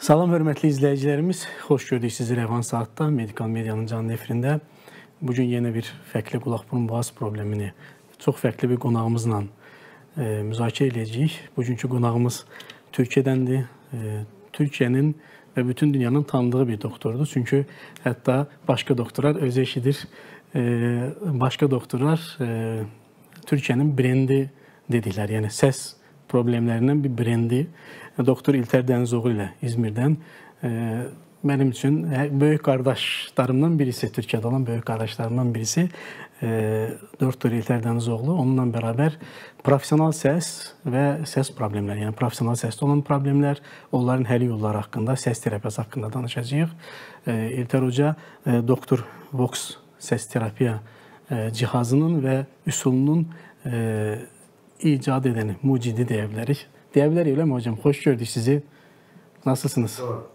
Salam hörmətli izləyicilərimiz, xoş gördük sizi Rəvan Saatda, Medikal Medianın canlı efirində. Bugün yenə bir fərqli qulaq-burun boğaz problemini çox fərqli bir qonağımızla müzakirə edəcəyik. Bugünkü qonağımız Türkiyədəndir. Türkiyənin və bütün dünyanın tanıdığı bir doktordur. Çünki hətta başqa doktorlar özü eşidir. Başqa doktorlar Türkiyənin brendi dedikləri, yəni səs problemlərindən bir brendi. Doktor İlter Dənizoğlu ilə İzmirdən mənim üçün böyük qardaşlarımdan birisi, Türkiyədə olan böyük qardaşlarımdan birisi Doktor İlter Dənizoğlu. Onunla bərabər profesional səs və səs problemləri, yəni profesional səsdə olan problemlər, onların həll yolları haqqında, səs terapiyası haqqında danışacağıq. İlter Hoca Doktor Vox səs terapiya cihazının və üsulunun icad edəni, mucidi deyə bilərik. Deyə bilərik, öyle mi hocam? Hoş gördük sizi. Nasılsınız? Doğru.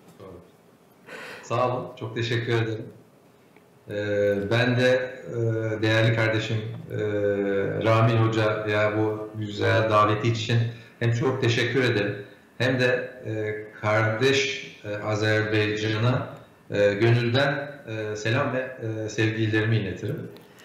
Sağ olun. Çok teşekkür ederim. Ben de değerli kardeşim Ramil Hoca'ya bu güzel daveti için hem çok teşekkür ederim. Hem de kardeş Azerbaycan'a gönülden selam ve sevgilerimi iletirim.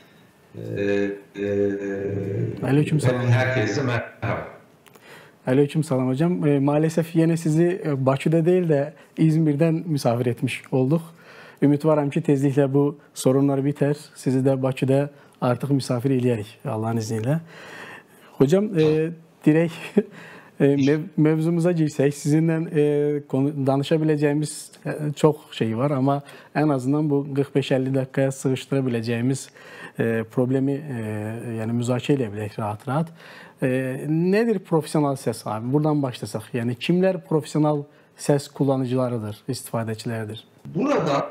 Aleyküm selam. Herkese merhaba. Aleyküm selam hocam. Maalesef yine sizi Bakü'de değil de İzmir'den misafir etmiş olduk. Ümit varam ki tezlikle bu sorunlar biter. Sizi de Bakü'de artık misafir eləyərik Allah'ın izniyle. Hocam direkt mevzumuza girsək, sizinle danışabileceğimiz çok şey var ama en azından bu 45-50 dakikaya sığıştırabileceğimiz problemi yani müzakirə edə bilək rahat-rahat. Nedir profesional səs abi? Buradan başlasaq. Yani kimler profesional ses kullanıcılarıdır, istifadəçilərdir? Burada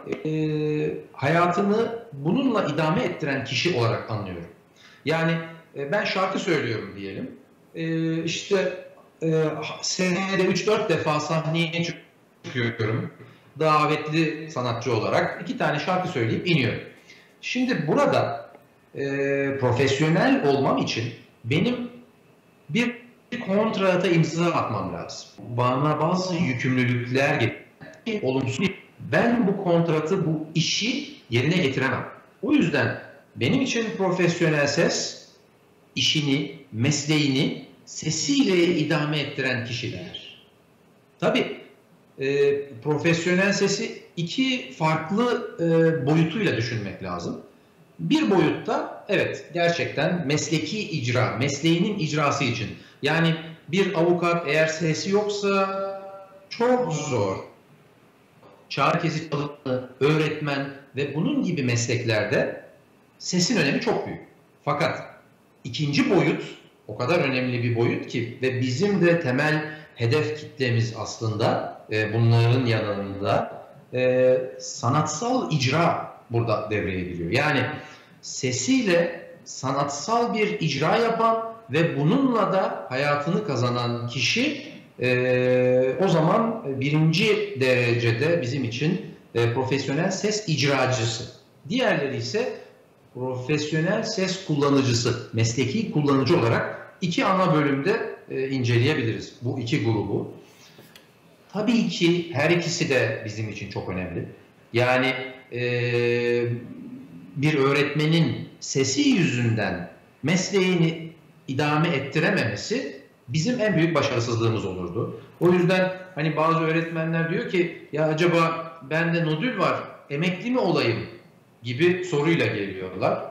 hayatını bununla idame ettiren kişi olarak anlıyorum. Yani ben şarkı söylüyorum diyelim. İşte senede 3-4 defa sahneye çıkıyorum. Davetli sanatçı olarak 2 tane şarkı söyleyip iniyorum. Şimdi burada profesyonel olmam için benim bir kontrata imza atmam lazım. Bana bazı yükümlülükler olumsuz. Ben bu kontratı, bu işi yerine getiremem. O yüzden benim için profesyonel ses, işini, mesleğini sesiyle idame ettiren kişiler. Tabii profesyonel sesi 2 farklı boyutuyla düşünmek lazım. Bir boyutta evet gerçekten mesleki icra, mesleğinin icrası için. Yani bir avukat eğer sesi yoksa çok zor. Çağrı çalımı, öğretmen ve bunun gibi mesleklerde sesin önemi çok büyük. Fakat ikinci boyut o kadar önemli bir boyut ki ve bizim de temel hedef kitlemiz aslında bunların yanında sanatsal icra burada devreye giriyor. Yani sesiyle sanatsal bir icra yapan ve bununla da hayatını kazanan kişi o zaman birinci derecede bizim için profesyonel ses icracısı. Diğerleri ise profesyonel ses kullanıcısı, mesleki kullanıcı olarak 2 ana bölümde inceleyebiliriz bu 2 grubu. Tabii ki her ikisi de bizim için çok önemli. Yani bir öğretmenin sesi yüzünden mesleğini idame ettirememesi bizim en büyük başarısızlığımız olurdu. O yüzden hani bazı öğretmenler diyor ki ya acaba bende nodül var, emekli mi olayım gibi soruyla geliyorlar.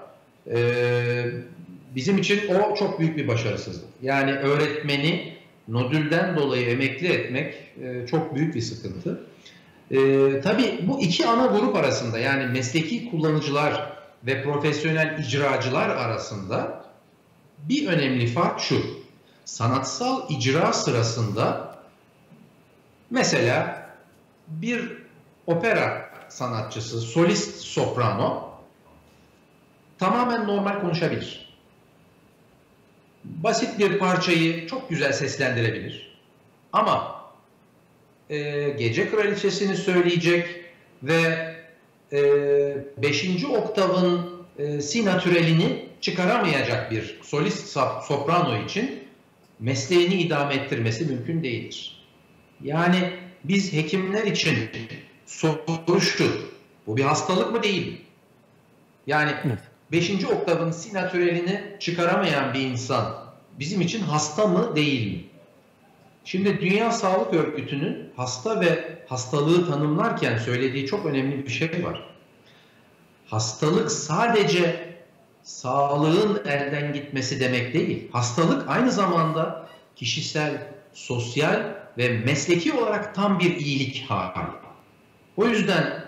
Bizim için o çok büyük bir başarısızlık. Yani öğretmeni nodülden dolayı emekli etmek çok büyük bir sıkıntı. Tabii bu 2 ana grup arasında yani mesleki kullanıcılar ve profesyonel icracılar arasında bir önemli fark şu. Sanatsal icra sırasında mesela bir opera sanatçısı, solist soprano tamamen normal konuşabilir. Basit bir parçayı çok güzel seslendirebilir. Ama Gece Kraliçesini söyleyecek ve 5. oktavın si natürelini çıkaramayacak bir solist soprano için mesleğini idame ettirmesi mümkün değildir. Yani biz hekimler için soru şu, bu bir hastalık mı değil mi? Yani 5. oktavın si natürelini çıkaramayan bir insan bizim için hasta mı değil mi? Şimdi Dünya Sağlık Örgütü'nün hasta ve hastalığı tanımlarken söylediği çok önemli bir şey var. Hastalık sadece sağlığın elden gitmesi demek değil. Hastalık aynı zamanda kişisel, sosyal ve mesleki olarak tam bir iyilik hali. O yüzden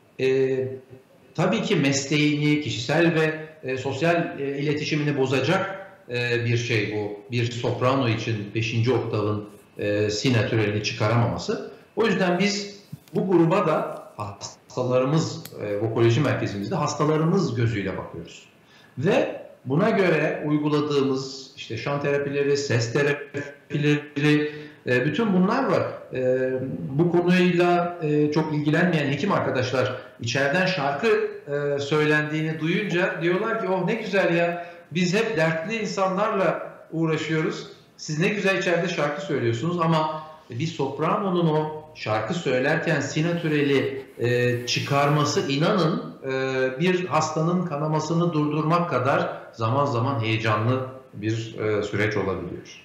tabii ki mesleğini, kişisel ve sosyal iletişimini bozacak bir şey bu. Bir soprano için 5. oktavın si natürelini çıkaramaması. O yüzden biz bu gruba da hastalarımız, vokoloji merkezimizde hastalarımız gözüyle bakıyoruz. Ve buna göre uyguladığımız işte şan terapileri, ses terapileri, bütün bunlar var. Bu konuyla çok ilgilenmeyen hekim arkadaşlar içeriden şarkı söylendiğini duyunca diyorlar ki oh ne güzel ya, biz hep dertli insanlarla uğraşıyoruz. Siz ne güzel içeride şarkı söylüyorsunuz ama bir sopranonun o şarkı söylerken si natüreli çıkarması inanın bir hastanın kanamasını durdurmak kadar zaman zaman heyecanlı bir süreç olabiliyor.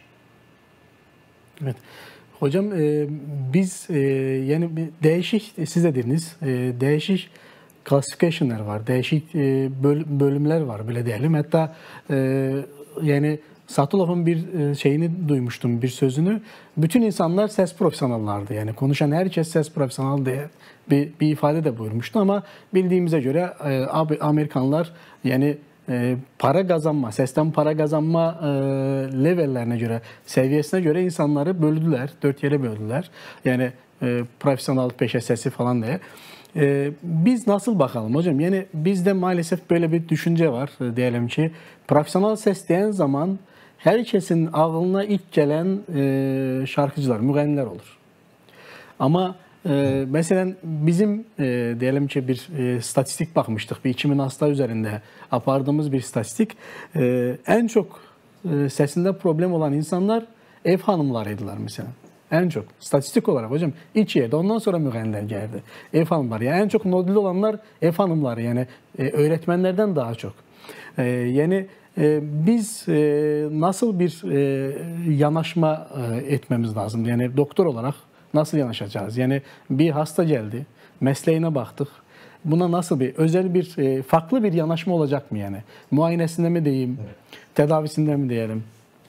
Evet. Hocam biz yani değişik, siz de dediniz, değişik classification'lar var, değişik bölümler var bile diyelim. Hatta yani Satulov'un bir şeyini duymuştum, bir sözünü. Bütün insanlar ses profesyonellerdi. Yani konuşan herkes ses profesyonel diye bir ifade de buyurmuştu ama bildiğimize göre Amerikanlar yani para kazanma, sesten para kazanma levellerine göre, seviyesine göre insanları böldüler, 4 yere böldüler. Yani profesyonel peşe sesi falan diye. Biz nasıl bakalım hocam? Yani bizde maalesef böyle bir düşünce var diyelim ki. Profesyonel ses diyen zaman herkesin aklına ilk gelen şarkıcılar, müğenniler olur. Ama mesela bizim diyelim ki bir statistik bakmıştık. Bir 2000 hasta üzerinde apardığımız bir statistik. En çok sesinde problem olan insanlar ev hanımlarıydılar mesela. En çok. Statistik olarak hocam iç yerde. Ondan sonra müğenniler geldi. Ev hanımları. Yani en çok nodül olanlar ev hanımları. Yani öğretmenlerden daha çok. Yani biz nasıl bir yanaşma etmemiz lazım? Yani doktor olarak nasıl yanaşacağız? Yani bir hasta geldi, mesleğine baktık. Buna nasıl bir, özel bir, farklı bir yanaşma olacak mı yani? Muayenesinde mi diyeyim, tedavisinde mi diyelim?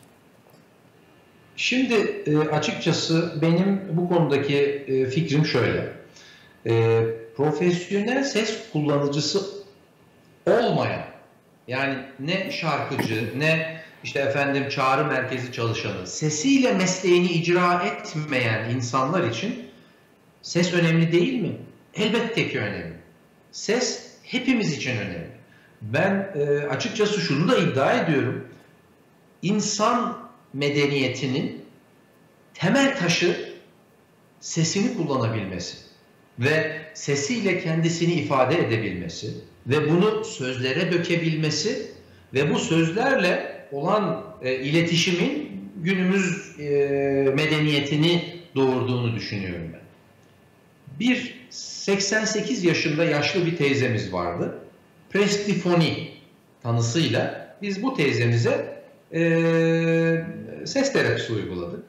Şimdi açıkçası benim bu konudaki fikrim şöyle. Profesyonel ses kullanıcısı olmayan, yani ne şarkıcı, ne işte efendim çağrı merkezi çalışanı, sesiyle mesleğini icra etmeyen insanlar için ses önemli değil mi? Elbette ki önemli. Ses hepimiz için önemli. Ben açıkçası şunu da iddia ediyorum. İnsan medeniyetinin temel taşı sesini kullanabilmesi ve sesiyle kendisini ifade edebilmesi ve bunu sözlere dökebilmesi ve bu sözlerle olan iletişimin günümüz medeniyetini doğurduğunu düşünüyorum ben. Bir 88 yaşında yaşlı bir teyzemiz vardı. Prestifoni tanısıyla biz bu teyzemize ses terapisi uyguladık.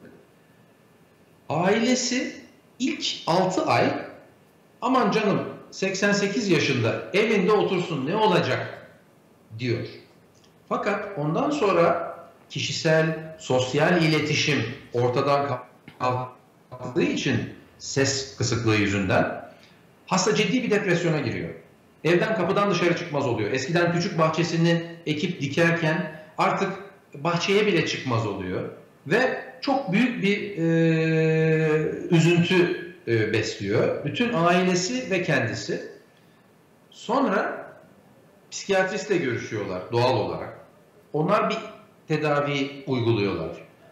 Ailesi ilk 6 ay aman canım 88 yaşında evinde otursun ne olacak diyor. Fakat ondan sonra kişisel, sosyal iletişim ortadan kalktığı için ses kısıklığı yüzünden hasta ciddi bir depresyona giriyor. Evden kapıdan dışarı çıkmaz oluyor. Eskiden küçük bahçesini ekip dikerken artık bahçeye bile çıkmaz oluyor. Ve çok büyük bir üzüntü besliyor. Bütün ailesi ve kendisi. Sonra psikiyatristle görüşüyorlar doğal olarak. Onlar bir tedavi uyguluyorlar.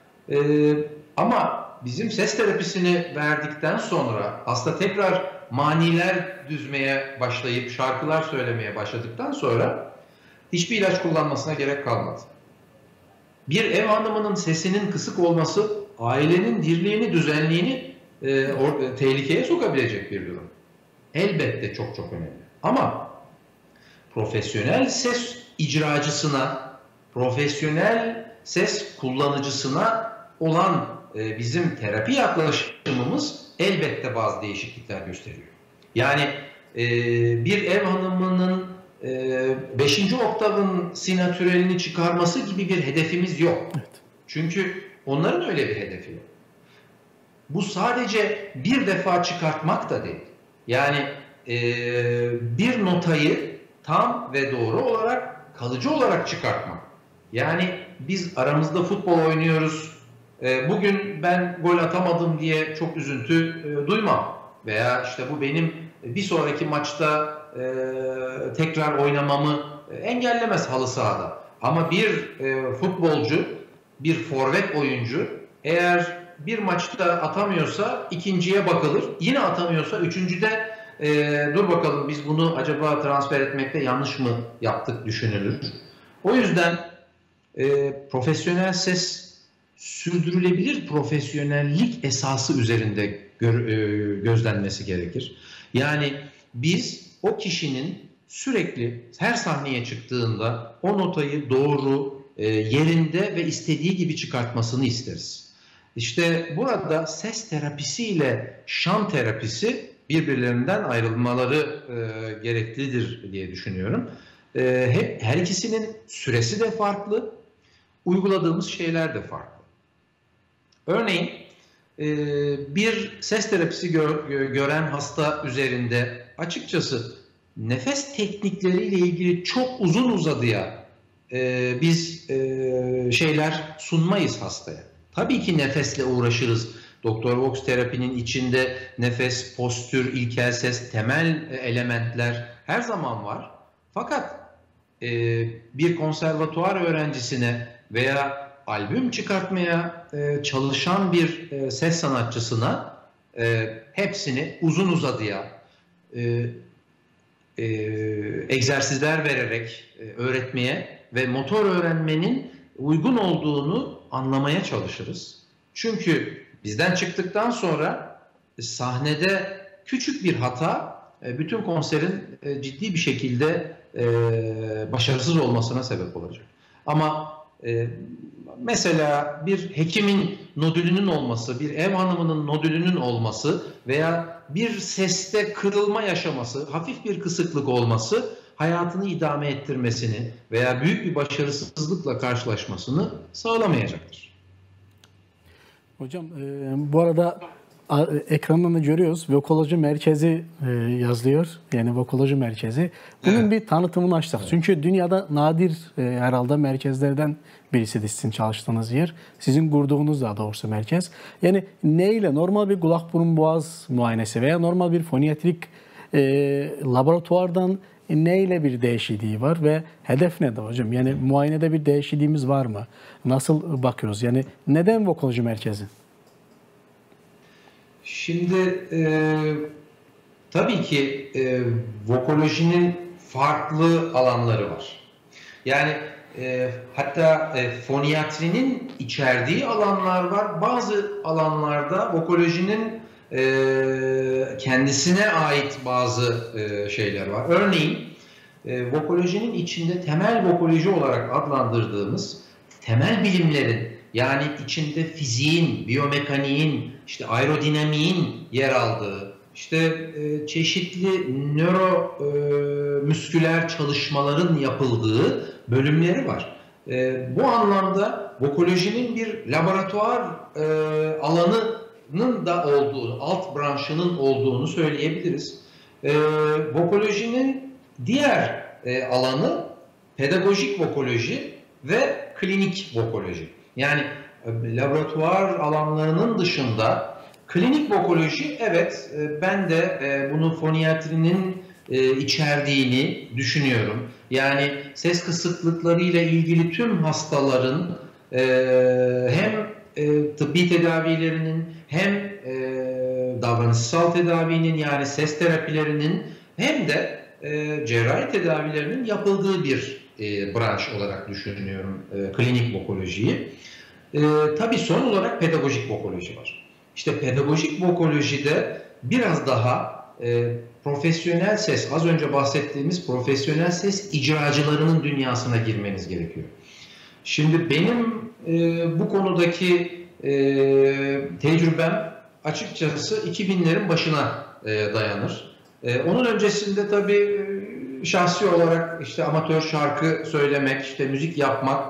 Ama bizim ses terapisini verdikten sonra hasta tekrar maniler düzmeye başlayıp şarkılar söylemeye başladıktan sonra hiçbir ilaç kullanmasına gerek kalmadı. Bir ev hanımının sesinin kısık olması ailenin dirliğini, düzenliğini tehlikeye sokabilecek bir durum. Elbette çok çok önemli. Ama profesyonel ses icracısına, profesyonel ses kullanıcısına olan bizim terapi yaklaşımımız elbette bazı değişiklikler gösteriyor. Yani bir ev hanımının 5. oktavın sinatürelini çıkarması gibi bir hedefimiz yok. Evet. Çünkü onların öyle bir hedefi yok. Bu sadece bir defa çıkartmak da değil. Yani bir notayı tam ve doğru olarak, kalıcı olarak çıkartmak. Yani biz aramızda futbol oynuyoruz. Bugün ben gol atamadım diye çok üzüntü duymam. Veya işte bu benim bir sonraki maçta tekrar oynamamı engellemez halı sahada. Ama bir futbolcu, bir forvet oyuncu eğer bir maçta atamıyorsa ikinciye bakılır. Yine atamıyorsa üçüncüde dur bakalım biz bunu acaba transfer etmekte yanlış mı yaptık düşünülür. O yüzden profesyonel ses sürdürülebilir profesyonellik esası üzerinde gözlenmesi gerekir. Yani biz o kişinin sürekli her sahneye çıktığında o notayı doğru, yerinde ve istediği gibi çıkartmasını isteriz. İşte burada ses terapisi ile şan terapisi birbirlerinden ayrılmaları gereklidir diye düşünüyorum. Her ikisinin süresi de farklı, uyguladığımız şeyler de farklı. Örneğin bir ses terapisi gören hasta üzerinde açıkçası nefes teknikleriyle ilgili çok uzun uzadıya biz şeyler sunmayız hastaya. Tabii ki nefesle uğraşırız. Doktor Vox terapinin içinde nefes, postür, ilkel ses, temel elementler her zaman var. Fakat bir konservatuvar öğrencisine veya albüm çıkartmaya çalışan bir ses sanatçısına hepsini uzun uzadıya egzersizler vererek öğretmeye ve motor öğrenmenin uygun olduğunu anlamaya çalışırız. Çünkü bizden çıktıktan sonra sahnede küçük bir hata bütün konserin ciddi bir şekilde başarısız olmasına sebep olacak. Ama mesela bir hekimin nodülünün olması, bir ev hanımının nodülünün olması veya bir seste kırılma yaşaması, hafif bir kısıklık olması hayatını idame ettirmesini veya büyük bir başarısızlıkla karşılaşmasını sağlamayacaktır. Hocam bu arada ekrandan da görüyoruz. Vokoloji merkezi yazılıyor. Yani vokoloji merkezi. Bunun evet. Bir tanıtımını açtık. Evet. Çünkü dünyada nadir herhalde merkezlerden birisidir sizin çalıştığınız yer. Sizin kurduğunuz daha doğrusu merkez. Yani neyle normal bir kulak burun boğaz muayenesi veya normal bir foniatrik laboratuvardan neyle bir değişikliği var ve hedef ne de hocam? Yani muayenede bir değişikliğimiz var mı? Nasıl bakıyoruz? Yani neden vokoloji merkezi? Şimdi tabii ki vokolojinin farklı alanları var. Yani hatta foniatrinin içerdiği alanlar var. Bazı alanlarda vokolojinin kendisine ait bazı şeyler var. Örneğin vokolojinin içinde temel vokoloji olarak adlandırdığımız temel bilimlerin yani içinde fiziğin, biyomekaniğin, işte aerodinamiğin yer aldığı, işte çeşitli nöromüsküler çalışmaların yapıldığı bölümleri var. Bu anlamda vokolojinin bir laboratuvar alanının da olduğunu, alt branşının olduğunu söyleyebiliriz. Vokolojinin diğer alanı pedagojik vokoloji ve klinik vokoloji. Yani laboratuvar alanlarının dışında klinik vokoloji, evet ben de bunu foniatrinin içerdiğini düşünüyorum. Yani ses kısıklıklarıyla ilgili tüm hastaların hem tıbbi tedavilerinin hem davranışsal tedavinin yani ses terapilerinin hem de cerrahi tedavilerinin yapıldığı bir branş olarak düşünüyorum klinik vokolojiyi. Tabii son olarak pedagojik vokoloji var. İşte pedagojik vokolojide biraz daha profesyonel ses, az önce bahsettiğimiz profesyonel ses icracılarının dünyasına girmeniz gerekiyor. Şimdi benim bu konudaki tecrübem açıkçası 2000'lerin başına dayanır. Onun öncesinde tabii şahsi olarak işte amatör şarkı söylemek, işte müzik yapmak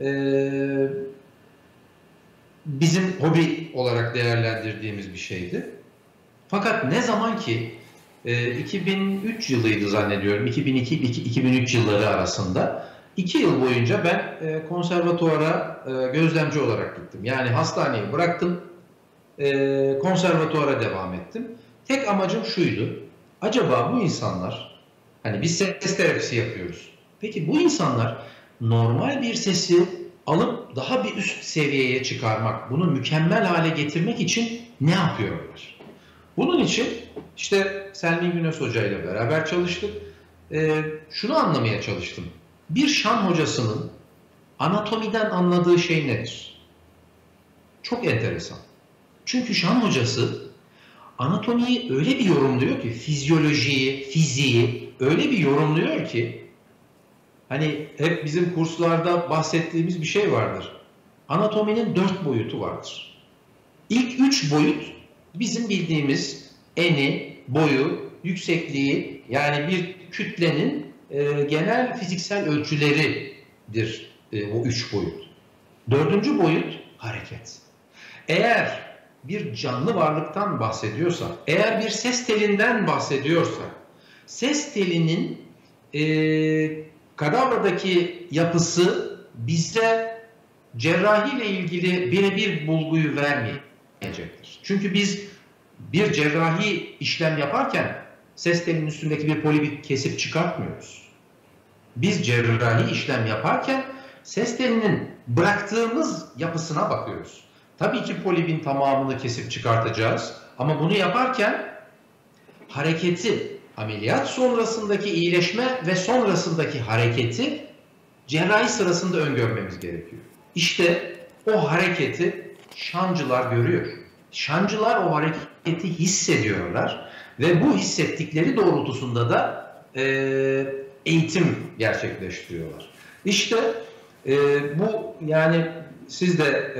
bizim hobi olarak değerlendirdiğimiz bir şeydi. Fakat ne zaman ki 2003 yılıydı zannediyorum, 2002-2003 yılları arasında 2 yıl boyunca ben konservatuvara gözlemci olarak gittim. Yani hastaneyi bıraktım, konservatuvara devam ettim. Tek amacım şuydu, acaba bu insanlar, hani biz ses terapisi yapıyoruz. Peki bu insanlar normal bir sesi alıp daha bir üst seviyeye çıkarmak, bunu mükemmel hale getirmek için ne yapıyorlar? Bunun için işte Selmi Güneş Hoca ile beraber çalıştık. Şunu anlamaya çalıştım. Bir şan hocasının anatomiden anladığı şey nedir? Çok enteresan. Çünkü şan hocası anatomiyi öyle bir yorumluyor ki, fizyolojiyi, fiziği öyle bir yorumluyor ki, hani hep bizim kurslarda bahsettiğimiz bir şey vardır. Anatominin 4 boyutu vardır. İlk 3 boyut bizim bildiğimiz eni, boyu, yüksekliği, yani bir kütlenin genel fiziksel ölçüleridir o 3 boyut. 4. boyut hareket. Eğer bir canlı varlıktan bahsediyorsak, eğer bir ses telinden bahsediyorsak, ses telinin kadavradaki yapısı bize cerrahiyle ilgili birebir bulguyu vermeyecektir. Çünkü biz bir cerrahi işlem yaparken ses telinin üstündeki bir polibi kesip çıkartmıyoruz. Biz cerrahi işlem yaparken ses telinin bıraktığımız yapısına bakıyoruz. Tabii ki polibin tamamını kesip çıkartacağız ama bunu yaparken hareketi, ameliyat sonrasındaki iyileşme ve sonrasındaki hareketi cerrahi sırasında öngörmemiz gerekiyor. İşte o hareketi şancılar görüyor. Şancılar o hareketi hissediyorlar ve bu hissettikleri doğrultusunda da eğitim gerçekleştiriyorlar. İşte bu, yani siz de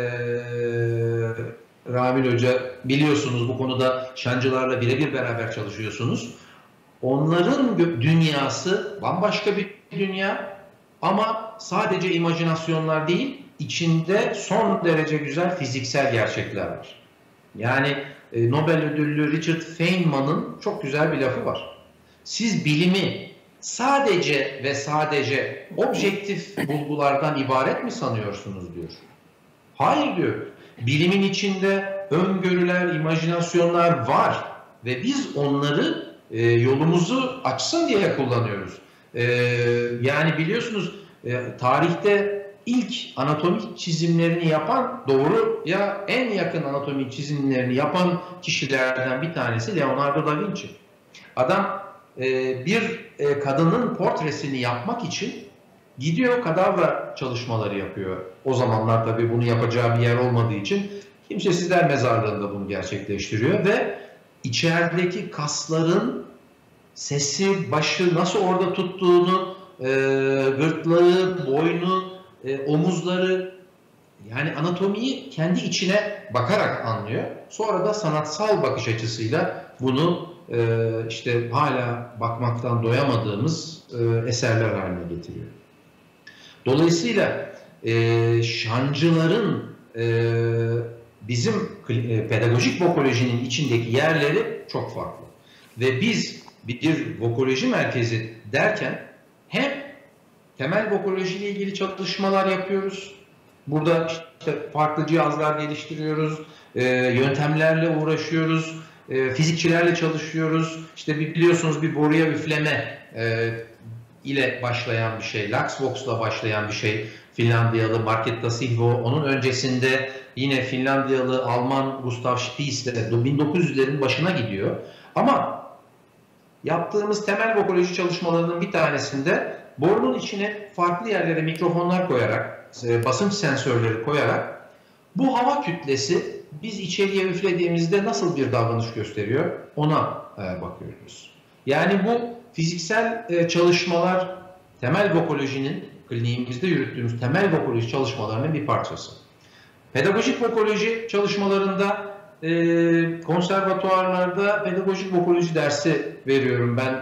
Ramil Hoca biliyorsunuz, bu konuda şancılarla birebir beraber çalışıyorsunuz. Onların dünyası bambaşka bir dünya ama sadece imajinasyonlar değil, içinde son derece güzel fiziksel gerçekler var. Yani Nobel ödüllü Richard Feynman'ın çok güzel bir lafı var. Siz bilimi sadece ve sadece objektif bulgulardan ibaret mi sanıyorsunuz diyor. Hayır diyor. Bilimin içinde öngörüler, imajinasyonlar var ve biz onları yolumuzu açsın diye kullanıyoruz. Yani biliyorsunuz tarihte ilk anatomik çizimlerini yapan, doğru ya en yakın anatomik çizimlerini yapan kişilerden bir tanesi Leonardo da Vinci. Adam bir kadının portresini yapmak için gidiyor, kadavra çalışmaları yapıyor. O zamanlar tabii bunu yapacağı bir yer olmadığı için Kimsesizler Mezarlığı'nda bunu gerçekleştiriyor ve içerideki kasların sesi, başı nasıl orada tuttuğunu, gırtlağı, boynu, omuzları, yani anatomiyi kendi içine bakarak anlıyor. Sonra da sanatsal bakış açısıyla bunu işte hala bakmaktan doyamadığımız eserler haline getiriyor. Dolayısıyla şancıların bizim pedagojik vokolojinin içindeki yerleri çok farklı. Ve biz bir vokoloji merkezi derken hem temel vokoloji ile ilgili çalışmalar yapıyoruz. Burada işte farklı cihazlar geliştiriyoruz, yöntemlerle uğraşıyoruz, fizikçilerle çalışıyoruz. İşte biliyorsunuz bir boruya üfleme ile başlayan bir şey, Luxvox'la başlayan bir şey. Finlandiyalı Market da Silva, onun öncesinde yine Finlandiyalı Alman Gustav Spies ile 1900'lerin başına gidiyor. Ama yaptığımız temel vokoloji çalışmalarının bir tanesinde borunun içine farklı yerlere mikrofonlar koyarak, basınç sensörleri koyarak bu hava kütlesi biz içeriye üflediğimizde nasıl bir davranış gösteriyor ona bakıyoruz. Yani bu fiziksel çalışmalar temel vokolojinin, kliniğimizde yürüttüğümüz temel vokoloji çalışmalarının bir parçası. Pedagojik vokoloji çalışmalarında konservatuarlarda pedagojik vokoloji dersi veriyorum ben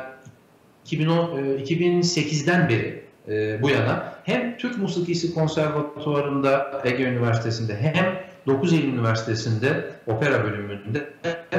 2008'den beri bu yana. Hem Türk Musikisi Konservatuvarı'nda Ege Üniversitesi'nde hem 9 Eylül Üniversitesi'nde opera bölümünde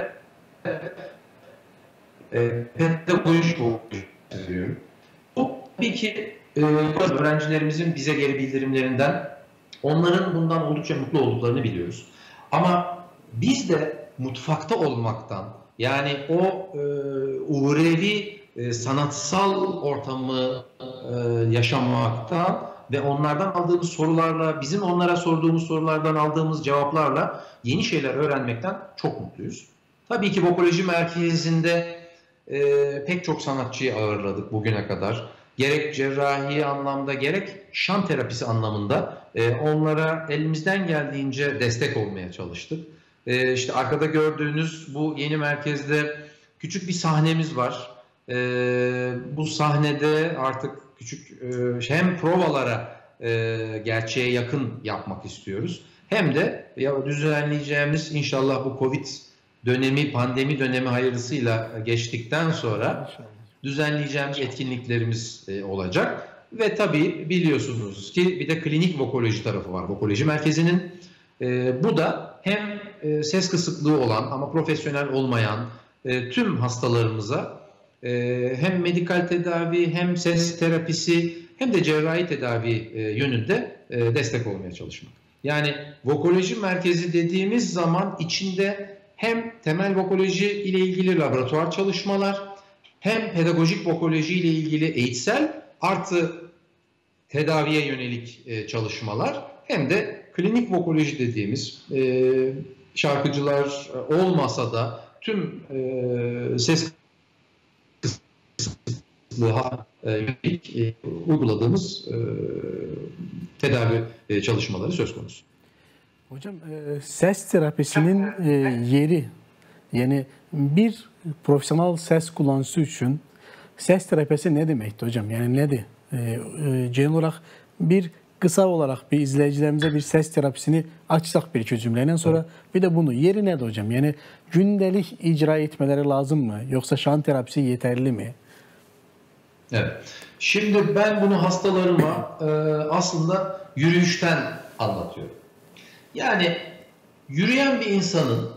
pedagojik vokoloji veriyorum. Bu tabii ki öğrencilerimizin bize geri bildirimlerinden onların bundan oldukça mutlu olduklarını biliyoruz. Ama biz de mutfakta olmaktan, yani o uhrevi sanatsal ortamı yaşamaktan ve onlardan aldığımız sorularla, bizim onlara sorduğumuz sorulardan aldığımız cevaplarla yeni şeyler öğrenmekten çok mutluyuz. Tabii ki vokoloji merkezinde pek çok sanatçıyı ağırladık bugüne kadar. Gerek cerrahi anlamda gerek şan terapisi anlamında onlara elimizden geldiğince destek olmaya çalıştık. İşte arkada gördüğünüz bu yeni merkezde küçük bir sahnemiz var. Bu sahnede artık küçük hem provalara gerçeğe yakın yapmak istiyoruz. Hem de düzenleyeceğimiz inşallah bu Covid dönemi, pandemi dönemi hayırlısıyla geçtikten sonra düzenleyeceğimiz etkinliklerimiz olacak. Ve tabii biliyorsunuz ki bir de klinik vokoloji tarafı var vokoloji merkezinin. Bu da hem ses kısıklığı olan ama profesyonel olmayan tüm hastalarımıza hem medikal tedavi hem ses terapisi hem de cerrahi tedavi yönünde destek olmaya çalışmak. Yani vokoloji merkezi dediğimiz zaman içinde hem temel vokoloji ile ilgili laboratuvar çalışmalar hem pedagojik vokoloji ile ilgili eğitsel artı tedaviye yönelik çalışmalar hem de klinik vokoloji dediğimiz şarkıcılar olmasa da tüm ses kısıklığa yönelik uyguladığımız tedavi çalışmaları söz konusu. Hocam ses terapisinin yeri, yani bir profesyonel ses kullanıcısı için ses terapisi ne demekti hocam? Yani nedir? Genel olarak bir kısa olarak bir izleyicilerimize bir ses terapisini açsak bir iki cümleyle sonra bir de bunu yeri nedir hocam? Yani gündelik icra etmeleri lazım mı? Yoksa şan terapisi yeterli mi? Evet. Şimdi ben bunu hastalarıma aslında yürüyüşten anlatıyorum. Yani yürüyen bir insanın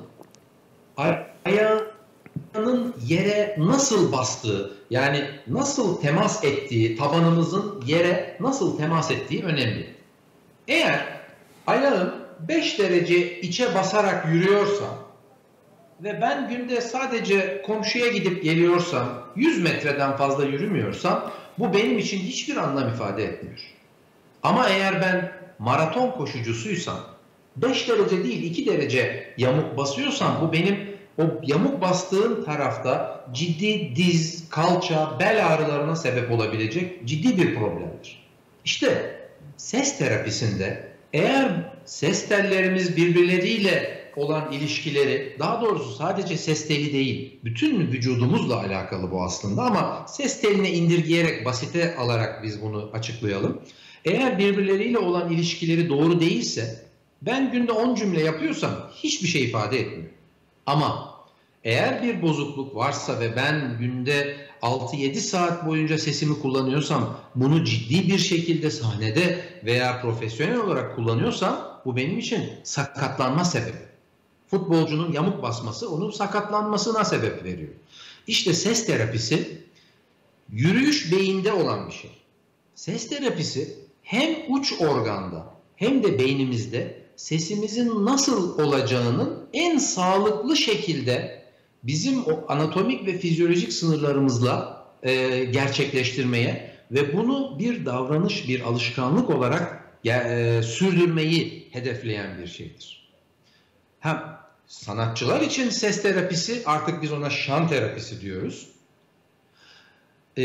ayağının yere nasıl bastığı, yani nasıl temas ettiği, tabanımızın yere nasıl temas ettiği önemli. Eğer ayağım 5 derece içe basarak yürüyorsam ve ben günde sadece komşuya gidip geliyorsam, 100 metreden fazla yürümüyorsam bu benim için hiçbir anlam ifade etmiyor. Ama eğer ben maraton koşucusuysam, 5 derece değil 2 derece yamuk basıyorsam bu benim o yamuk bastığım tarafta ciddi diz, kalça, bel ağrılarına sebep olabilecek ciddi bir problemdir. İşte ses terapisinde eğer ses tellerimiz birbirleriyle olan ilişkileri, daha doğrusu sadece ses teli değil, bütün vücudumuzla alakalı bu aslında ama ses teline indirgeyerek, basite alarak biz bunu açıklayalım. Eğer birbirleriyle olan ilişkileri doğru değilse, ben günde 10 cümle yapıyorsam hiçbir şey ifade etmiyor. Ama eğer bir bozukluk varsa ve ben günde 6-7 saat boyunca sesimi kullanıyorsam, bunu ciddi bir şekilde sahnede veya profesyonel olarak kullanıyorsam bu benim için sakatlanma sebebi. Futbolcunun yamuk basması onun sakatlanmasına sebep veriyor. İşte ses terapisi yürüyüş beyinde olan bir şey. Ses terapisi hem uç organda hem de beynimizde sesimizin nasıl olacağının en sağlıklı şekilde bizim o anatomik ve fizyolojik sınırlarımızla gerçekleştirmeye ve bunu bir davranış, bir alışkanlık olarak sürdürmeyi hedefleyen bir şeydir. Hem sanatçılar için ses terapisi, artık biz ona şan terapisi diyoruz.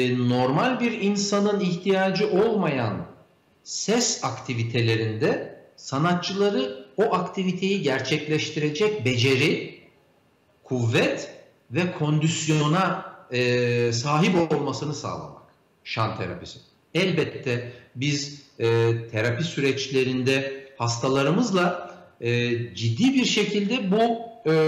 Normal bir insanın ihtiyacı olmayan ses aktivitelerinde sanatçıları o aktiviteyi gerçekleştirecek beceri, kuvvet ve kondisyona sahip olmasını sağlamak. Şan terapisi. Elbette biz terapi süreçlerinde hastalarımızla ciddi bir şekilde bu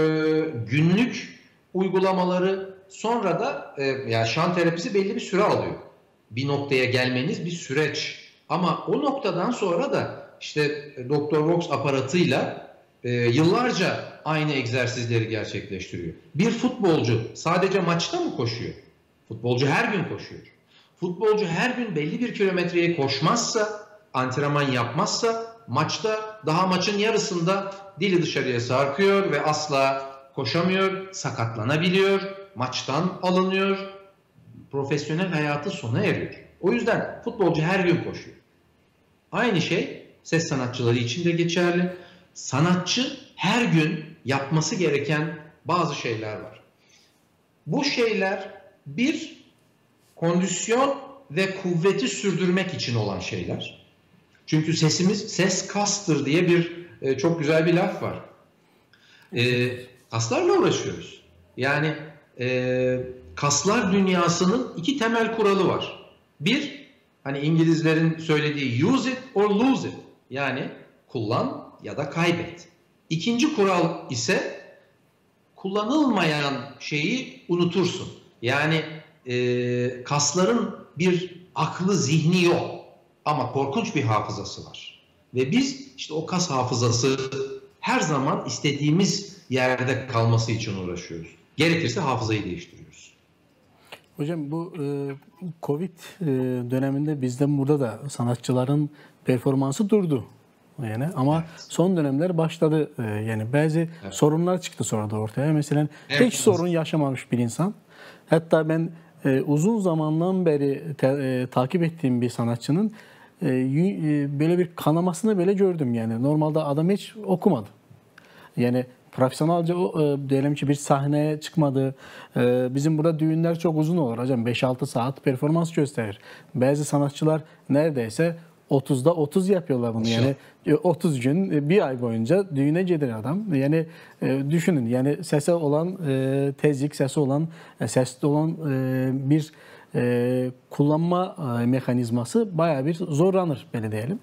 günlük uygulamaları sonra da yani şan terapisi belli bir süre alıyor. Bir noktaya gelmeniz bir süreç. Ama o noktadan sonra da işte Dr. Vox aparatıyla yıllarca aynı egzersizleri gerçekleştiriyor. Bir futbolcu sadece maçta mı koşuyor? Futbolcu her gün koşuyor. Futbolcu her gün belli bir kilometreyi koşmazsa, antrenman yapmazsa maçta daha maçın yarısında dili dışarıya sarkıyor ve asla koşamıyor, sakatlanabiliyor, maçtan alınıyor, profesyonel hayatı sona eriyor. O yüzden futbolcu her gün koşuyor. Aynı şey ses sanatçıları için de geçerli. Sanatçı her gün yapması gereken bazı şeyler var. Bu şeyler bir, kondisyon ve kuvveti sürdürmek için olan şeyler. Çünkü ses kastır diye bir çok güzel bir laf var. Kaslarla uğraşıyoruz. Yani kaslar dünyasının iki temel kuralı var. Bir, hani İngilizlerin söylediği use it or lose it. Yani kullan ya da kaybet. İkinci kural ise kullanılmayan şeyi unutursun. Yani kasların bir aklı, zihni yok. Ama korkunç bir hafızası var. Ve biz işte o kas hafızası her zaman istediğimiz yerde kalması için uğraşıyoruz. Gerekirse hafızayı değiştiriyoruz. Hocam bu Covid döneminde bizden burada da sanatçıların performansı durdu. Yani ama evet, son dönemler başladı. Yani bazı sorunlar çıktı sonra da ortaya. Mesela hiç sorun yaşamamış bir insan. Hatta ben uzun zamandan beri takip ettiğim bir sanatçının böyle bir kanamasını böyle gördüm yani. Normalde adam hiç okumadı. Yani profesyonelce diyelim ki bir sahneye çıkmadı. Bizim burada düğünler çok uzun olur hocam. 5-6 saat performans gösterir. Bazı sanatçılar neredeyse 30'da 30 yapıyorlar bunu. Yani 30 gün, bir ay boyunca düğüne gider adam. Yani düşünün yani sesi olan tezlik, sesi olan, sesli olan bir kullanma mekanizması bayağı bir zorlanır böyle diyelim.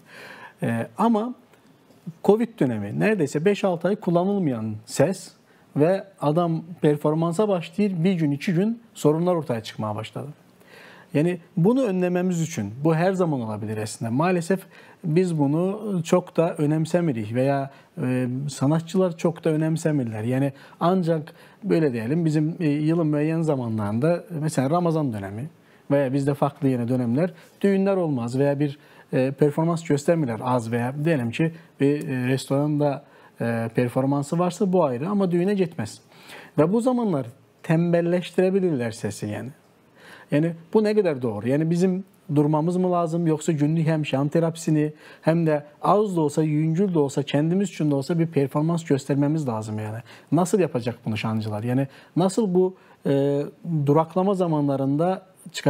Ama Covid dönemi neredeyse 5-6 ay kullanılmayan ses ve adam performansa başlıyor. Bir gün, 2 gün sorunlar ortaya çıkmaya başladı. Yani bunu önlememiz için, bu her zaman olabilir aslında. Maalesef biz bunu çok da önemsemirik veya sanatçılar çok da önemsemirler. Yani ancak böyle diyelim bizim yılın müeyyen zamanlarında mesela Ramazan dönemi veya bizde farklı yine dönemler düğünler olmaz veya bir performans göstermirler az veya diyelim ki bir restoranda performansı varsa bu ayrı ama düğüne gitmez. Ve bu zamanlar tembelleştirebilirler sesi yani. Yani bu ne kadar doğru? Yani bizim durmamız mı lazım yoksa günlük hem şan terapisini hem de az da olsa, yüncül de olsa, kendimiz için de olsa bir performans göstermemiz lazım yani. Nasıl yapacak bunu şancılar? Yani nasıl bu duraklama zamanlarında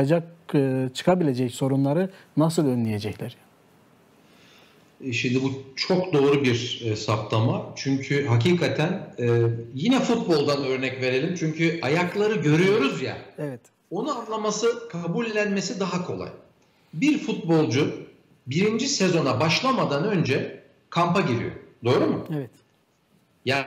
çıkabilecek sorunları nasıl önleyecekler? Şimdi bu çok doğru bir saptama. Çünkü hakikaten yine futboldan örnek verelim. Çünkü ayakları görüyoruz ya. Evet. Onu anlaması, kabullenmesi daha kolay. Bir futbolcu birinci sezona başlamadan önce kampa giriyor. Doğru mu? Evet. Yani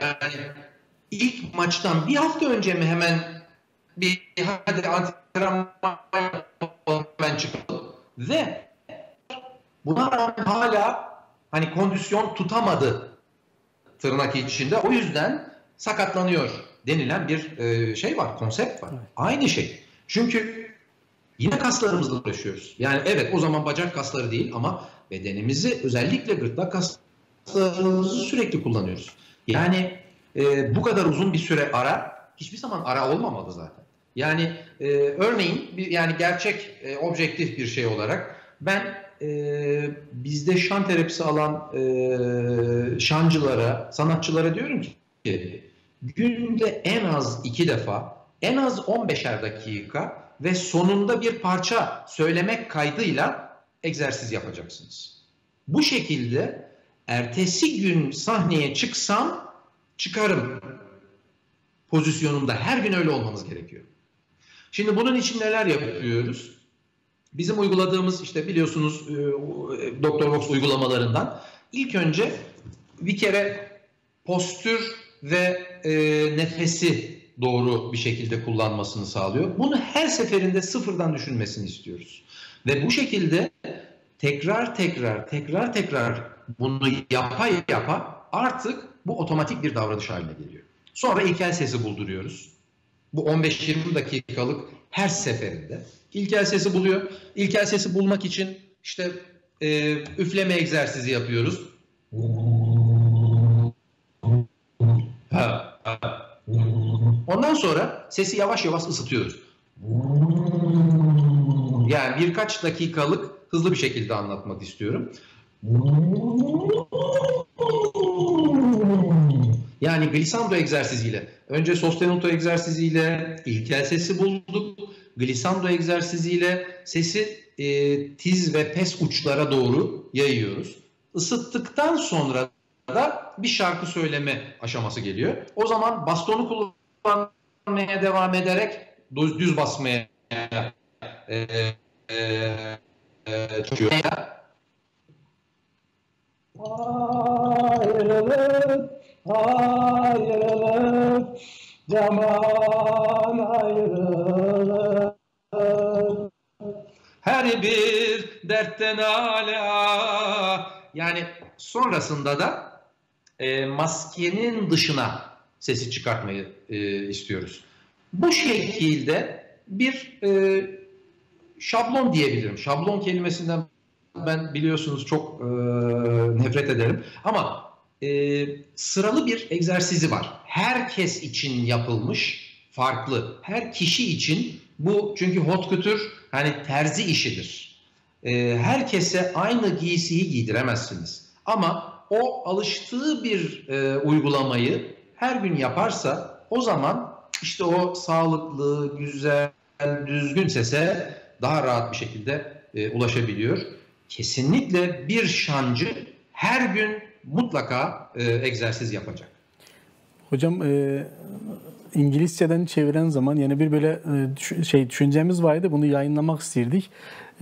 ilk maçtan bir hafta önce mi hemen bir hadi antrenman hemen çıkalım. Ve buna rağmen hala hani kondisyon tutamadı tırnak içinde. O yüzden sakatlanıyor denilen bir şey var, konsept var. Evet. Aynı şey. Çünkü yine kaslarımızla uğraşıyoruz. Yani evet o zaman bacak kasları değil ama bedenimizi özellikle gırtlak kaslarımızı sürekli kullanıyoruz. Yani bu kadar uzun bir süre ara hiçbir zaman ara olmamalı zaten. Yani örneğin yani gerçek objektif bir şey olarak ben bizde şan terapisi alan şancılara, sanatçılara diyorum ki günde en az 2 defa en az 15'er dakika ve sonunda bir parça söylemek kaydıyla egzersiz yapacaksınız. Bu şekilde ertesi gün sahneye çıksam çıkarım pozisyonunda her gün öyle olmamız gerekiyor. Şimdi bunun için neler yapıyoruz? Bizim uyguladığımız işte biliyorsunuz Dr. Box uygulamalarından ilk önce bir kere postür ve nefesi doğru bir şekilde kullanmasını sağlıyor. Bunu her seferinde sıfırdan düşünmesini istiyoruz. Ve bu şekilde tekrar bunu yapa artık bu otomatik bir davranış haline geliyor. Sonra ilkel sesi bulduruyoruz. Bu 15-20 dakikalık her seferinde ilkel sesi buluyor. İlkel sesi bulmak için işte üfleme egzersizi yapıyoruz. Ondan sonra sesi yavaş yavaş ısıtıyoruz. Yani birkaç dakikalık hızlı bir şekilde anlatmak istiyorum. Yani glissando egzersiziyle, önce sostenuto egzersiziyle ilkel sesi bulduk. Glissando egzersiziyle sesi tiz ve pes uçlara doğru yayıyoruz. Isıttıktan sonra da bir şarkı söyleme aşaması geliyor. O zaman bastonu kullanmaya devam ederek düz basmaya çalışıyor. Ayrılık, ayrılık, zaman ayrılık. Her bir dertten âlâ. Yani sonrasında da maskenin dışına sesi çıkartmayı istiyoruz. Bu şekilde bir şablon diyebilirim. Şablon kelimesinden ben biliyorsunuz çok nefret ederim. Ama sıralı bir egzersizi var. Herkes için yapılmış, farklı. Her kişi için bu, çünkü haute couture hani terzi işidir. Herkese aynı giysiyi giydiremezsiniz. Ama o alıştığı bir uygulamayı her gün yaparsa o zaman işte o sağlıklı, güzel, düzgün sese daha rahat bir şekilde ulaşabiliyor. Kesinlikle bir şancı her gün mutlaka egzersiz yapacak. Hocam İngilizceden çeviren zaman yani bir böyle düşüncemiz vardı. Bunu yayınlamak isterdik.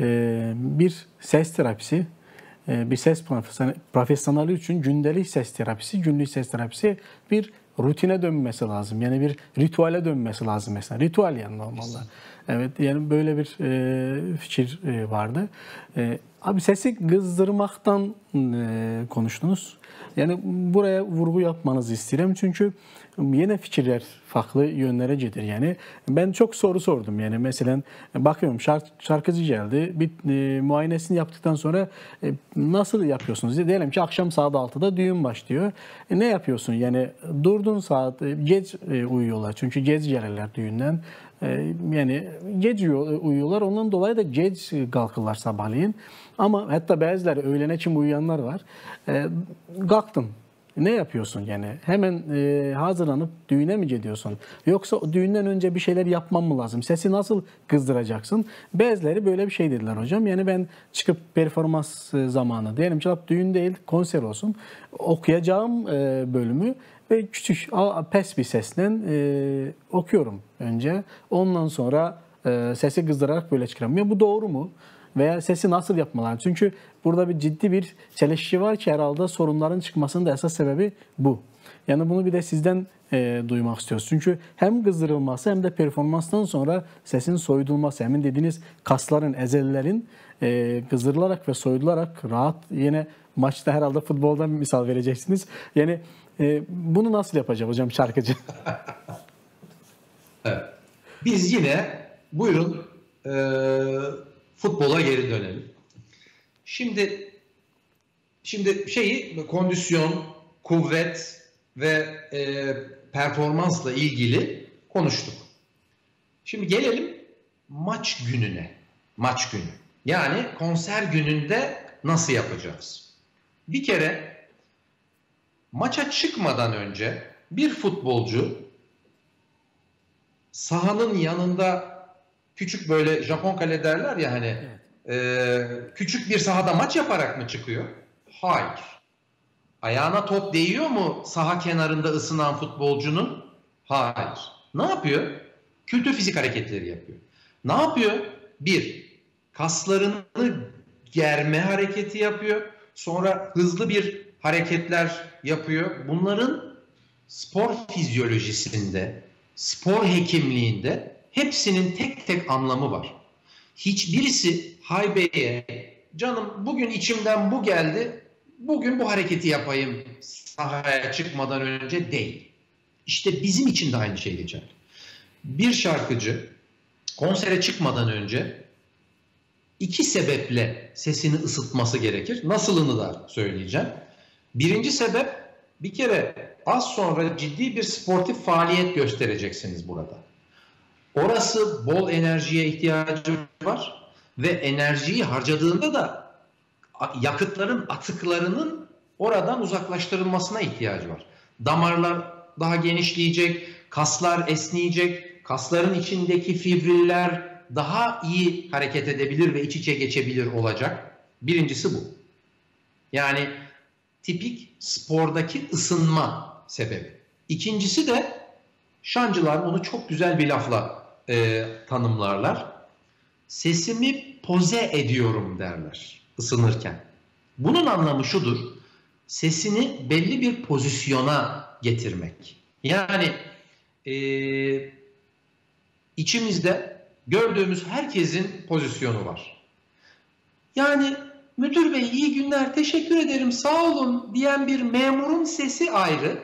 Bir ses terapisi, bir ses profesyoneli için gündelik ses terapisi, günlük ses terapisi bir rutine dönmesi lazım. Yani bir ritüele dönmesi lazım mesela. Ritüel yani normalde. Evet, yani böyle bir fikir vardı. Abi sesi kızdırmaktan konuştunuz. Yani buraya vurgu yapmanızı isterim. Çünkü yine fikirler farklı yönlere gider. Yani ben çok soru sordum. Yani mesela bakıyorum şarkıcı geldi. Bir muayenesini yaptıktan sonra nasıl yapıyorsunuz? Diyelim ki akşam saat 6'da düğün başlıyor. Ne yapıyorsun? Yani durduğun saat geç uyuyorlar. Çünkü geç gelirler düğünden. Yani geç uyuyorlar. Ondan dolayı da geç kalkırlar sabahleyin. Ama hatta bazıları öğlene için uyuyanlar var. Kalktın. Ne yapıyorsun yani? Hemen hazırlanıp düğüne mi gidiyorsun? Yoksa düğünden önce bir şeyler yapman mı lazım? Sesi nasıl kızdıracaksın? Bazıları böyle bir şey dediler hocam. Yani ben çıkıp performans zamanı, diyelim ki düğün değil konser olsun, okuyacağım bölümü ve küçük pes bir sesle okuyorum önce. Ondan sonra sesi kızdırarak böyle çıkarım. Bu doğru mu? Veya sesi nasıl yapmalar? Çünkü burada bir ciddi bir çelişki var ki herhalde sorunların çıkmasının da esas sebebi bu. Yani bunu bir de sizden duymak istiyoruz. Çünkü hem kızdırılması hem de performanstan sonra sesin soyudulması, hemen dediğiniz kasların, ezellerin kızdırılarak ve soyudularak rahat, yine maçta herhalde futboldan bir misal vereceksiniz. Yani bunu nasıl yapacak hocam şarkıcı? Evet. Biz yine buyurun futbola geri dönelim. Şimdi kondisyon, kuvvet ve performansla ilgili konuştuk. Şimdi gelelim maç gününe. Maç günü. Yani konser gününde nasıl yapacağız? Bir kere maça çıkmadan önce bir futbolcu sahanın yanında küçük böyle Japon kale derler ya hani küçük bir sahada maç yaparak mı çıkıyor? Hayır. Ayağına top değiyor mu saha kenarında ısınan futbolcunun? Hayır. Ne yapıyor? Kültür fizik hareketleri yapıyor. Ne yapıyor? Bir, kaslarını germe hareketi yapıyor. Sonra hızlı bir hareketler yapıyor. Bunların spor fizyolojisinde, spor hekimliğinde hepsinin tek tek anlamı var. Hiçbirisi haybeye, canım bugün içimden bu geldi, bugün bu hareketi yapayım sahaya çıkmadan önce değil. İşte bizim için de aynı şey geçerli. Bir şarkıcı konsere çıkmadan önce 2 sebeple sesini ısıtması gerekir. Nasılını da söyleyeceğim. Birinci sebep, bir kere az sonra ciddi bir sportif faaliyet göstereceksiniz burada. Orası bol enerjiye ihtiyacı var ve enerjiyi harcadığında da yakıtların atıklarının oradan uzaklaştırılmasına ihtiyacı var. Damarlar daha genişleyecek, kaslar esneyecek, kasların içindeki fibriller daha iyi hareket edebilir ve iç içe geçebilir olacak. Birincisi bu. Yani tipik spordaki ısınma sebebi. İkincisi de şancılar onu çok güzel bir lafla tanımlarlar. Sesimi poze ediyorum derler ısınırken. Bunun anlamı şudur. Sesini belli bir pozisyona getirmek. Yani içimizde gördüğümüz herkesin pozisyonu var. Yani müdür bey iyi günler, teşekkür ederim, sağ olun diyen bir memurun sesi ayrı.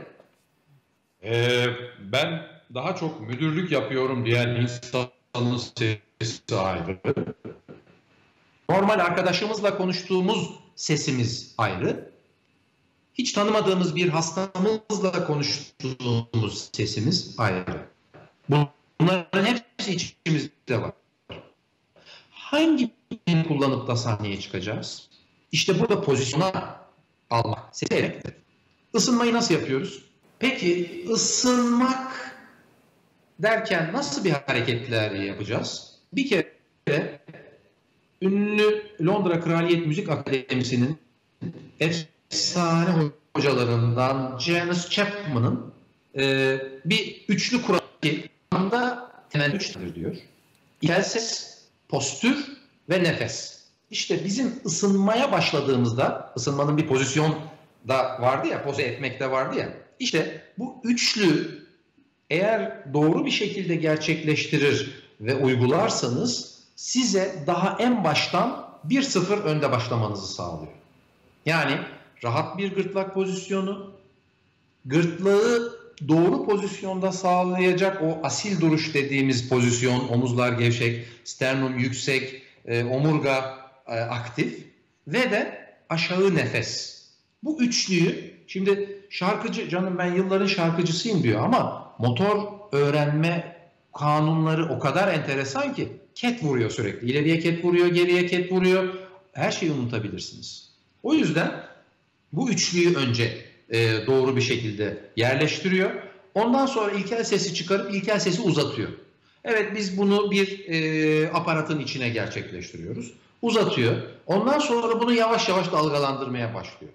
Ben daha çok müdürlük yapıyorum diyen insanın sesi ayrı. Normal arkadaşımızla konuştuğumuz sesimiz ayrı. Hiç tanımadığımız bir hastamızla konuştuğumuz sesimiz ayrı. Bunların hepsi içimizde var. Hangisini kullanıp da sahneye çıkacağız? İşte burada pozisyona almak. Sesi elektir. Isınmayı nasıl yapıyoruz? Peki ısınmak derken nasıl bir hareketler yapacağız? Bir kere ünlü Londra Kraliyet Müzik Akademisi'nin efsane hocalarından Janis Chapman'ın bir üçlü kuralında temel üçtür diyor. İlkel ses, postür ve nefes. İşte bizim ısınmaya başladığımızda, ısınmanın bir pozisyon da vardı ya, poze etmek de vardı ya. İşte bu üçlü eğer doğru bir şekilde gerçekleştirir ve uygularsanız size daha en baştan 1-0 önde başlamanızı sağlıyor. Yani rahat bir gırtlak pozisyonu, gırtlağı doğru pozisyonda sağlayacak o asil duruş dediğimiz pozisyon, omuzlar gevşek, sternum yüksek, omurga aktif ve de aşağı nefes. Bu üçlüyü, şimdi şarkıcı, canım ben yılların şarkıcısıyım diyor ama motor öğrenme kanunları o kadar enteresan ki ket vuruyor sürekli. İleriye ket vuruyor, geriye ket vuruyor. Her şeyi unutabilirsiniz. O yüzden bu üçlüyü önce doğru bir şekilde yerleştiriyor. Ondan sonra ilkel sesi çıkarıp ilkel sesi uzatıyor. Evet, biz bunu bir aparatın içine gerçekleştiriyoruz. Uzatıyor. Ondan sonra bunu yavaş yavaş dalgalandırmaya başlıyor.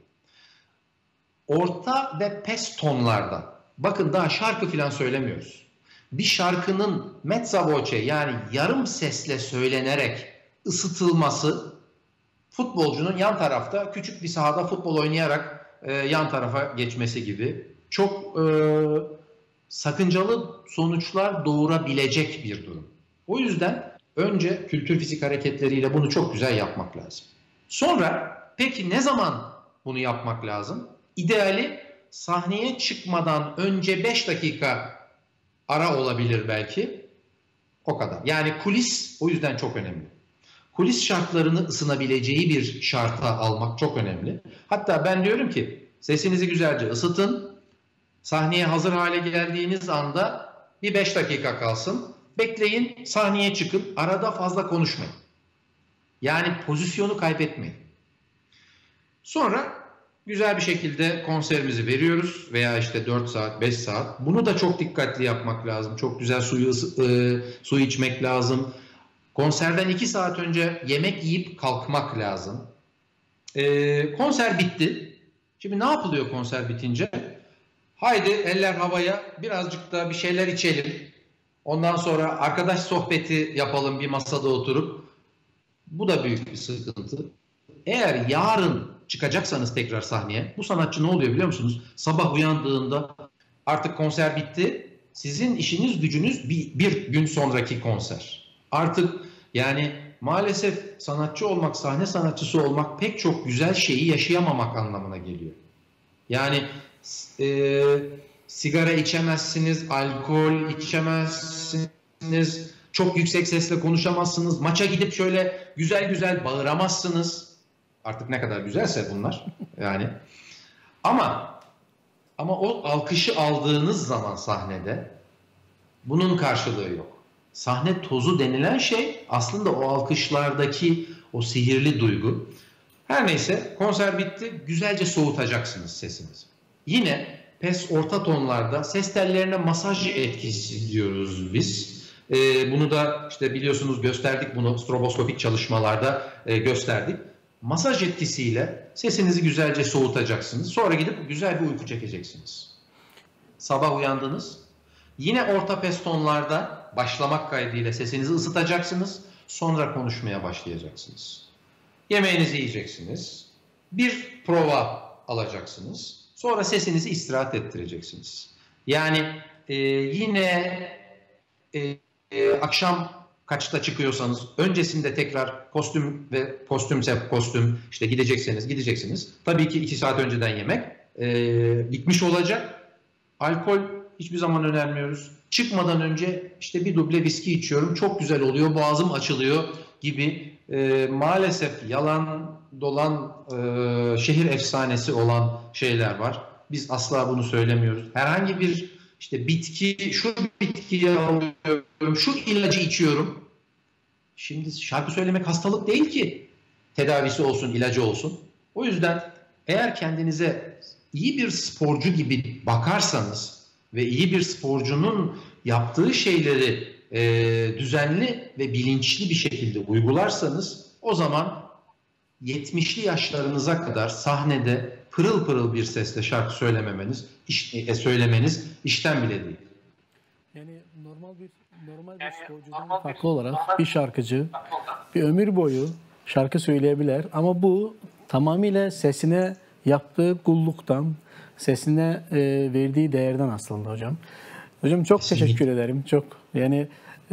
Orta ve pes tonlarda. Bakın daha şarkı falan söylemiyoruz. Bir şarkının mezza voce yani yarım sesle söylenerek ısıtılması futbolcunun yan tarafta küçük bir sahada futbol oynayarak yan tarafa geçmesi gibi çok sakıncalı sonuçlar doğurabilecek bir durum. O yüzden önce kültür fizik hareketleriyle bunu çok güzel yapmak lazım. Sonra peki ne zaman bunu yapmak lazım? İdeali sahneye çıkmadan önce 5 dakika ara olabilir belki. O kadar. Yani kulis o yüzden çok önemli. Kulis şartlarını ısınabileceği bir şarta almak çok önemli. Hatta ben diyorum ki sesinizi güzelce ısıtın. Sahneye hazır hale geldiğiniz anda bir 5 dakika kalsın. Bekleyin, sahneye çıkın. Arada fazla konuşmayın. Yani pozisyonu kaybetmeyin. Sonra güzel bir şekilde konserimizi veriyoruz veya işte 4 saat, 5 saat. Bunu da çok dikkatli yapmak lazım. Çok güzel su içmek lazım. Konserden 2 saat önce yemek yiyip kalkmak lazım. Konser bitti. Şimdi ne yapılıyor konser bitince? Haydi eller havaya, birazcık da bir şeyler içelim. Ondan sonra arkadaş sohbeti yapalım bir masada oturup. Bu da büyük bir sıkıntı. Eğer yarın çıkacaksanız tekrar sahneye, bu sanatçı ne oluyor biliyor musunuz? Sabah uyandığında artık konser bitti. Sizin işiniz gücünüz bir gün sonraki konser. Artık yani maalesef sanatçı olmak, sahne sanatçısı olmak pek çok güzel şeyi yaşayamamak anlamına geliyor. Yani sigara içemezsiniz, alkol içemezsiniz, çok yüksek sesle konuşamazsınız, maça gidip şöyle güzel güzel bağıramazsınız. Artık ne kadar güzelse bunlar yani. Ama o alkışı aldığınız zaman sahnede bunun karşılığı yok. Sahne tozu denilen şey aslında o alkışlardaki o sihirli duygu. Her neyse konser bitti. Güzelce soğutacaksınız sesinizi. Yine pes orta tonlarda ses tellerine masaj etkisi diyoruz biz. Bunu da işte biliyorsunuz gösterdik, bunu stroboskopik çalışmalarda gösterdik. Masaj etkisiyle sesinizi güzelce soğutacaksınız. Sonra gidip güzel bir uyku çekeceksiniz. Sabah uyandınız. Yine orta pes tonlarda başlamak kaydıyla sesinizi ısıtacaksınız. Sonra konuşmaya başlayacaksınız. Yemeğinizi yiyeceksiniz. Bir prova alacaksınız. Sonra sesinizi istirahat ettireceksiniz. Yani yine akşam kaçta çıkıyorsanız öncesinde tekrar kostüm ve kostümse kostüm işte gideceksiniz. Tabii ki 2 saat önceden yemek bitmiş olacak. Alkol hiçbir zaman önermiyoruz. Çıkmadan önce işte bir duble viski içiyorum. Çok güzel oluyor. Boğazım açılıyor gibi maalesef yalan dolan şehir efsanesi olan şeyler var. Biz asla bunu söylemiyoruz. Herhangi bir işte şu bitkiyi alıyorum, şu ilacı içiyorum. Şimdi şarkı söylemek hastalık değil ki. Tedavisi olsun, ilacı olsun. O yüzden eğer kendinize iyi bir sporcu gibi bakarsanız ve iyi bir sporcunun yaptığı şeyleri düzenli ve bilinçli bir şekilde uygularsanız o zaman 70'li yaşlarınıza kadar sahnede pırıl pırıl bir sesle şarkı söylemeniz işten bile değil. Yani normal bir sporcudan farklı olarak bir şarkıcı bir ömür boyu şarkı söyleyebilir ama bu tamamıyla sesine yaptığı kulluktan, sesine verdiği değerden aslında hocam. Hocam çok teşekkür ederim. Çok yani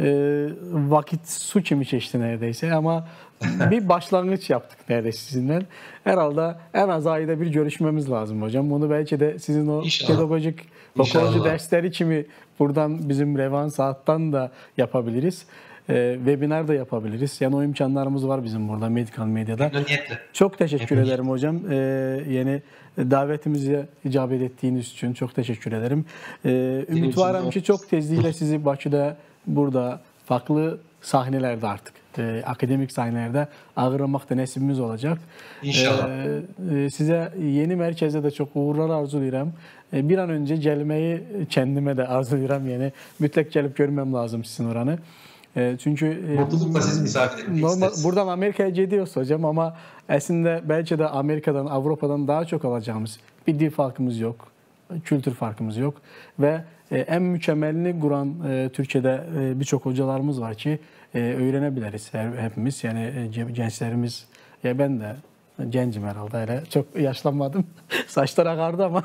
vakit su kimi geçti neredeyse ama bir başlangıç yaptık neredeyse sizinle. Herhalde en az ayda bir görüşmemiz lazım hocam. Bunu belki de sizin o pedagojik vokoloji dersleri kimi buradan bizim Revan Saat'tan da yapabiliriz. Webinar da yapabiliriz. Yani o imkanlarımız var bizim burada Medikal Medya'da. Çok teşekkür ederim hocam. Yani davetimize icabet ettiğiniz için çok teşekkür ederim. Ümit varım ki çok tezliyle sizi Bakü'de burada farklı sahnelerde artık akademik sahnelerde ağırlamak da nasibimiz olacak. İnşallah. Size yeni merkeze de çok uğurlar arzulayıram. Bir an önce gelmeyi kendime de arzulayıram. Yani mutlak gelip görmem lazım sizin oranı. Çünkü mutlulukla sizi misafir etmek isteriz. Buradan Amerika'ya gidiyoruz hocam ama aslında belki de Amerika'dan, Avrupa'dan daha çok alacağımız bir dil farkımız yok, kültür farkımız yok ve en mükemmelini kuran Türkiye'de birçok hocalarımız var ki öğrenebiliriz hepimiz. Yani gençlerimiz, ya ben de gencim herhalde, öyle çok yaşlanmadım. Saçlar ağardı ama.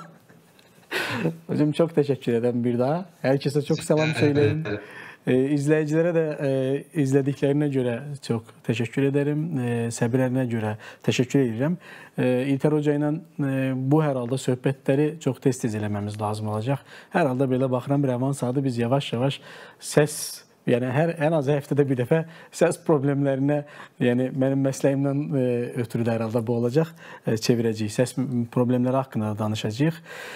Hocam çok teşekkür ederim bir daha. Herkese çok selam söyleyin. İzleyicilere de izlediklerine göre çok teşekkür ederim. Səbirlerine göre teşekkür ederim. İlter Hoca ile bu herhalde söhbətləri çok tez eləməmiz lazım olacak. Herhalde böyle baxıram Revan Saat'ı biz yavaş yavaş ses, yani en az həftədə bir dəfə ses problemlerine, yani benim məsləyimdən ötürü də herhalde bu olacak. Çevirəcəyik. Ses problemleri hakkında danışacağıq.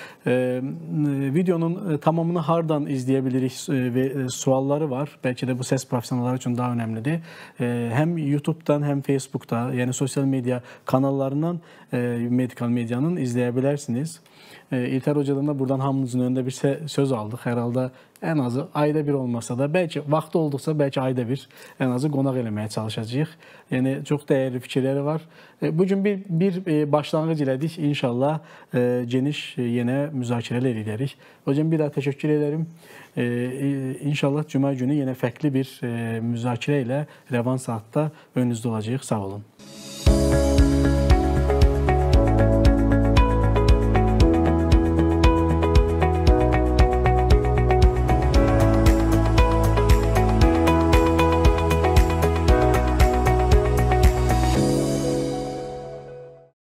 Videonun tamamını hardan izleyebiliriz ve sualları var. Belki de bu ses profesyonelleri için daha önemlidir. Hem YouTube'dan hem Facebook'ta, yani sosyal medya kanallarından Medikal Medya'nın izleyebilirsiniz. İlter Hocadan da buradan hamımızın önündə bir söz aldıq. Hər halda ən azı ayda bir olmasa da, bəlkə vaxtı olduqsa bəlkə ayda bir ən azı qonaq eləməyə çalışacağıq. Yəni çox dəyərli fikirləri var. Bu gün bir başlanğıc elədik. İnşallah geniş yenə müzakirələr edərik. Hocam bir daha təşəkkür ederim. İnşallah cümə günü yenə fərqli bir müzakirə ilə Rəvan Saatda önünüzdə olacağıq. Sağ olun.